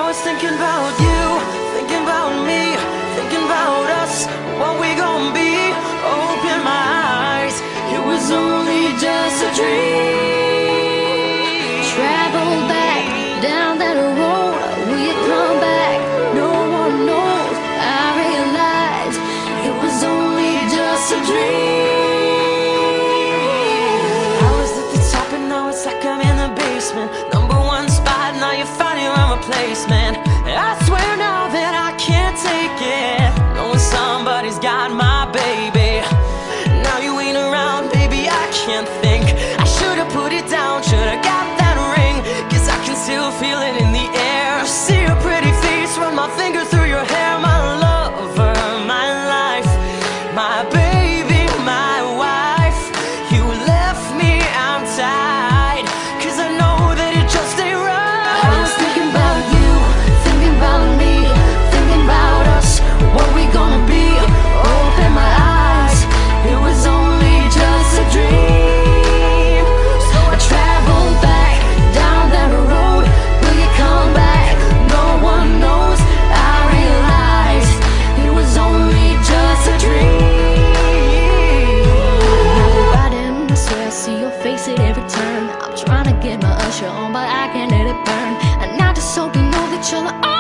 was thinking about you, thinking about me, thinking about us, what we gon' be. Open my eyes, it was only just a dream. Travel back down that road, will you come back? No one knows. I realized it was only just a dream. I was at the top and now it's like I'm in the basement. Number one spot, now you found your own replacement. I swear now that I can't take it, knowing somebody's got my baby. Now you ain't around, baby, I can't think. I should've put it down, should've got that ring, 'cause I can still feel it in the air. See your pretty face, run my fingers through your hair. My lover, my life, my baby, my wife. You left me, I'm tied, 'cause I know that it just ain't right. I was thinking about you, thinking about me, thinking about us, what we gonna be. Open my eyes, it was only just a dream. So I traveled back down that road, will you come back? No one knows. I realized it was only just a dream. Now we're riding, I swear I see your face at every turn. I'm trying to get my usher on, but I can't let it burn. And now just so you know that you're